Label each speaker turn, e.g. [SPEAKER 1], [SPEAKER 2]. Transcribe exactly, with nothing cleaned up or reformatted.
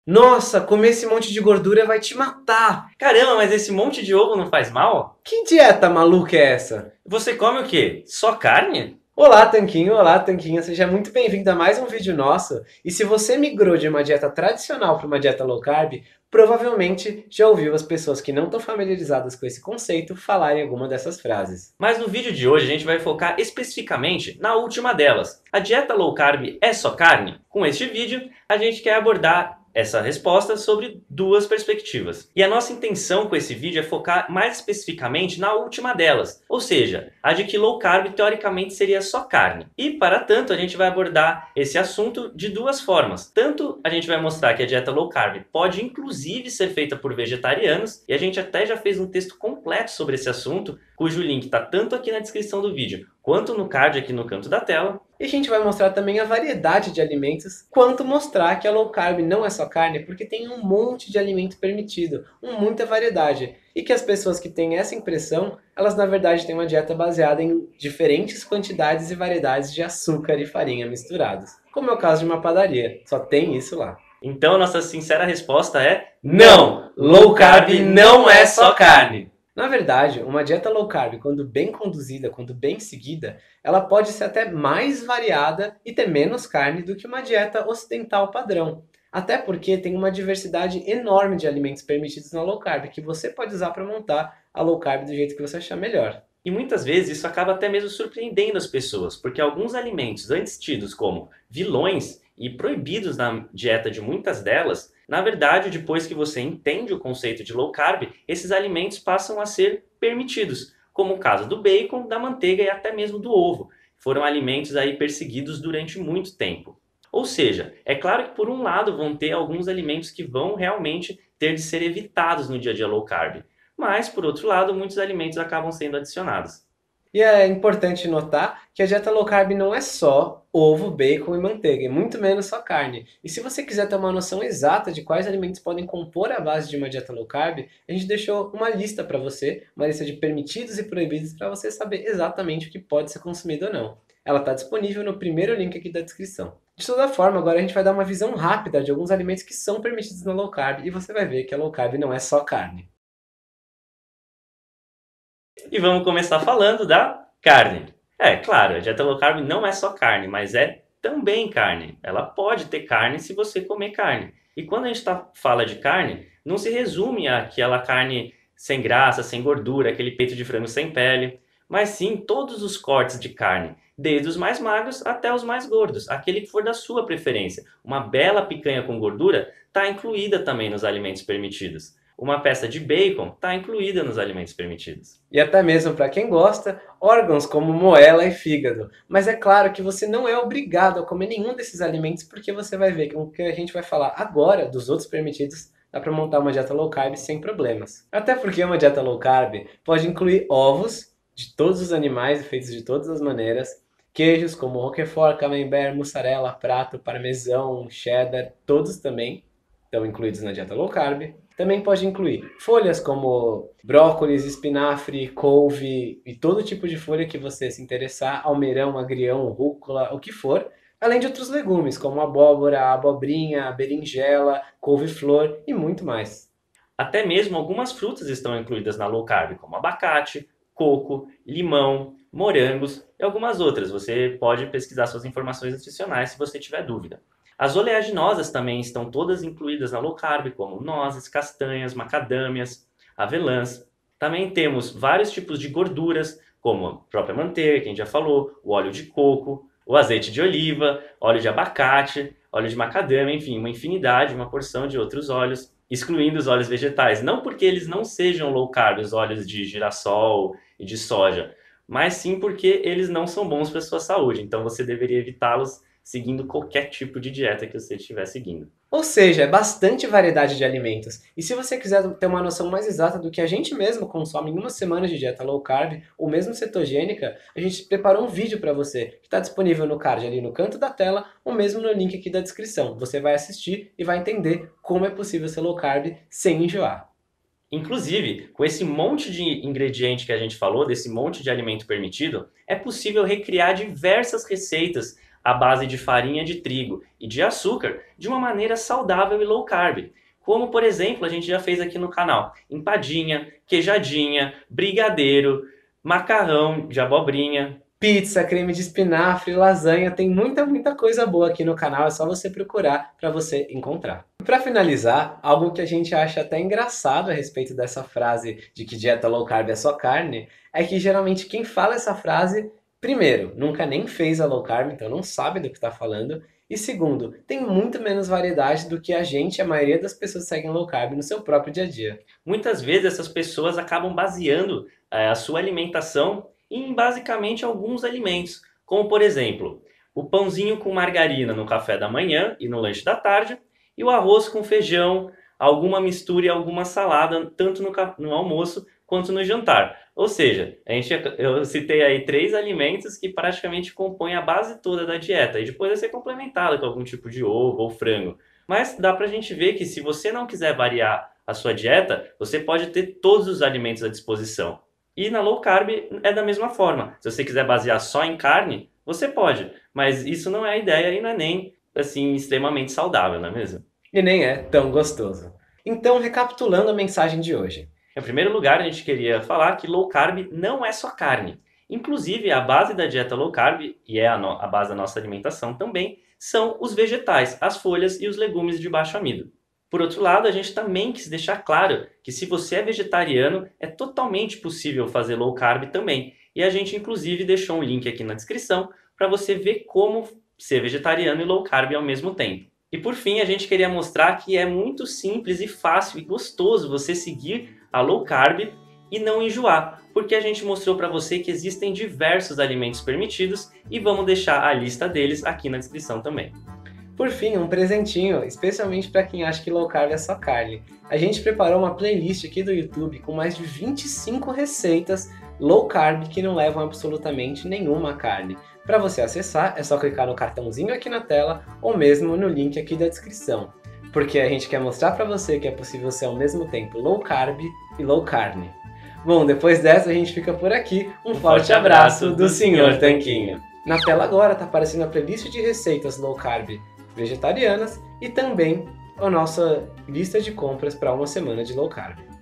[SPEAKER 1] Nossa, comer esse monte de gordura vai te matar!
[SPEAKER 2] Caramba, mas esse monte de ovo não faz mal?
[SPEAKER 1] Que dieta maluca é essa?
[SPEAKER 2] Você come o quê? Só carne?
[SPEAKER 1] Olá, Tanquinho! Olá, Tanquinha! Seja muito bem-vindo a mais um vídeo nosso. E se você migrou de uma dieta tradicional para uma dieta low carb, provavelmente já ouviu as pessoas que não estão familiarizadas com esse conceito falarem alguma dessas frases.
[SPEAKER 2] Mas no vídeo de hoje a gente vai focar especificamente na última delas. A dieta low carb é só carne? Com este vídeo, a gente quer abordar essa resposta sobre duas perspectivas. E a nossa intenção com esse vídeo é focar mais especificamente na última delas, ou seja, a de que low carb teoricamente seria só carne. E para tanto a gente vai abordar esse assunto de duas formas. Tanto a gente vai mostrar que a dieta low carb pode inclusive ser feita por vegetarianos, e a gente até já fez um texto completo sobre esse assunto, cujo link está tanto aqui na descrição do vídeo, quanto no card aqui no canto da tela.
[SPEAKER 1] E a gente vai mostrar também a variedade de alimentos, quanto mostrar que a low carb não é só carne, porque tem um monte de alimento permitido, um, muita variedade. E que as pessoas que têm essa impressão, elas na verdade têm uma dieta baseada em diferentes quantidades e variedades de açúcar e farinha misturados. Como é o caso de uma padaria, só tem isso lá.
[SPEAKER 2] Então a nossa sincera resposta é:
[SPEAKER 1] não! Low carb não é só carne! Na verdade, uma dieta low carb, quando bem conduzida, quando bem seguida, ela pode ser até mais variada e ter menos carne do que uma dieta ocidental padrão. Até porque tem uma diversidade enorme de alimentos permitidos na low carb, que você pode usar para montar a low carb do jeito que você achar melhor.
[SPEAKER 2] E muitas vezes isso acaba até mesmo surpreendendo as pessoas, porque alguns alimentos antes tidos como vilões e proibidos na dieta de muitas delas, na verdade, depois que você entende o conceito de low carb, esses alimentos passam a ser permitidos, como o caso do bacon, da manteiga e até mesmo do ovo. Foram alimentos aí perseguidos durante muito tempo. Ou seja, é claro que por um lado vão ter alguns alimentos que vão realmente ter de ser evitados no dia a dia low carb, mas por outro lado muitos alimentos acabam sendo adicionados.
[SPEAKER 1] E é importante notar que a dieta low carb não é só ovo, bacon e manteiga, e muito menos só carne. E se você quiser ter uma noção exata de quais alimentos podem compor a base de uma dieta low carb, a gente deixou uma lista para você, uma lista de permitidos e proibidos para você saber exatamente o que pode ser consumido ou não. Ela está disponível no primeiro link aqui da descrição. De toda forma, agora a gente vai dar uma visão rápida de alguns alimentos que são permitidos na low carb, e você vai ver que a low carb não é só carne.
[SPEAKER 2] E vamos começar falando da carne. É, claro, a dieta low carb não é só carne, mas é também carne. Ela pode ter carne se você comer carne. E quando a gente tá, fala de carne, não se resume àquela carne sem graça, sem gordura, aquele peito de frango sem pele, mas sim todos os cortes de carne, desde os mais magros até os mais gordos, aquele que for da sua preferência. Uma bela picanha com gordura está incluída também nos alimentos permitidos. Uma peça de bacon está incluída nos alimentos permitidos.
[SPEAKER 1] E até mesmo para quem gosta, órgãos como moela e fígado. Mas é claro que você não é obrigado a comer nenhum desses alimentos, porque você vai ver que o que a gente vai falar agora dos outros permitidos dá para montar uma dieta low carb sem problemas. Até porque uma dieta low carb pode incluir ovos de todos os animais feitos de todas as maneiras, queijos como roquefort, camembert, mussarela, prato, parmesão, cheddar, todos também estão incluídos na dieta low carb. Também pode incluir folhas como brócolis, espinafre, couve e todo tipo de folha que você se interessar, almeirão, agrião, rúcula, o que for, além de outros legumes como abóbora, abobrinha, berinjela, couve-flor e muito mais.
[SPEAKER 2] Até mesmo algumas frutas estão incluídas na low carb, como abacate, coco, limão, morangos e algumas outras. Você pode pesquisar suas informações nutricionais se você tiver dúvida. As oleaginosas também estão todas incluídas na low carb, como nozes, castanhas, macadâmias, avelãs. Também temos vários tipos de gorduras, como a própria manteiga, que a gente já falou, o óleo de coco, o azeite de oliva, óleo de abacate, óleo de macadâmia, enfim, uma infinidade, uma porção de outros óleos, excluindo os óleos vegetais. Não porque eles não sejam low carb, os óleos de girassol e de soja, mas sim porque eles não são bons para a sua saúde, então você deveria evitá-los seguindo qualquer tipo de dieta que você estiver seguindo.
[SPEAKER 1] Ou seja, é bastante variedade de alimentos. E se você quiser ter uma noção mais exata do que a gente mesmo consome em uma semana de dieta low carb, ou mesmo cetogênica, a gente preparou um vídeo para você, que está disponível no card ali no canto da tela, ou mesmo no link aqui da descrição. Você vai assistir e vai entender como é possível ser low carb sem enjoar.
[SPEAKER 2] Inclusive, com esse monte de ingrediente que a gente falou, desse monte de alimento permitido, é possível recriar diversas receitas à base de farinha de trigo e de açúcar de uma maneira saudável e low carb. Como, por exemplo, a gente já fez aqui no canal, empadinha, queijadinha, brigadeiro, macarrão de abobrinha,
[SPEAKER 1] pizza, creme de espinafre, lasanha, tem muita, muita coisa boa aqui no canal, é só você procurar para você encontrar. Para finalizar, algo que a gente acha até engraçado a respeito dessa frase de que dieta low carb é só carne, é que geralmente quem fala essa frase, primeiro, nunca nem fez a low carb, então não sabe do que está falando, e segundo, tem muito menos variedade do que a gente, a maioria das pessoas seguem low carb no seu próprio dia a dia.
[SPEAKER 2] Muitas vezes essas pessoas acabam baseando é, a sua alimentação em basicamente alguns alimentos, como por exemplo, o pãozinho com margarina no café da manhã e no lanche da tarde, e o arroz com feijão, alguma mistura e alguma salada, tanto no, no almoço quanto no jantar. Ou seja, a gente, eu citei aí três alimentos que praticamente compõem a base toda da dieta, e depois vai ser complementado com algum tipo de ovo ou frango. Mas dá pra gente ver que se você não quiser variar a sua dieta, você pode ter todos os alimentos à disposição. E na low carb é da mesma forma. Se você quiser basear só em carne, você pode. Mas isso não é a ideia e não é nem assim extremamente saudável, não é mesmo?
[SPEAKER 1] E nem é tão gostoso. Então, recapitulando a mensagem de hoje.
[SPEAKER 2] Em primeiro lugar, a gente queria falar que low carb não é só carne. Inclusive, a base da dieta low carb, e é a, no- a base da nossa alimentação também, são os vegetais, as folhas e os legumes de baixo amido. Por outro lado, a gente também quis deixar claro que se você é vegetariano, é totalmente possível fazer low carb também. E a gente inclusive deixou um link aqui na descrição para você ver como ser vegetariano e low carb ao mesmo tempo. E por fim, a gente queria mostrar que é muito simples e fácil e gostoso você seguir a low carb e não enjoar, porque a gente mostrou para você que existem diversos alimentos permitidos e vamos deixar a lista deles aqui na descrição também.
[SPEAKER 1] Por fim, um presentinho, especialmente para quem acha que low carb é só carne. A gente preparou uma playlist aqui do YouTube com mais de vinte e cinco receitas low carb que não levam absolutamente nenhuma carne. Para você acessar, é só clicar no cartãozinho aqui na tela ou mesmo no link aqui da descrição. Porque a gente quer mostrar para você que é possível ser ao mesmo tempo low carb e low carne. Bom, depois dessa a gente fica por aqui. Um, um forte, forte abraço, abraço do senhor Tanquinho. Na tela agora está aparecendo a playlist de receitas low carb vegetarianas e também a nossa lista de compras para uma semana de low carb.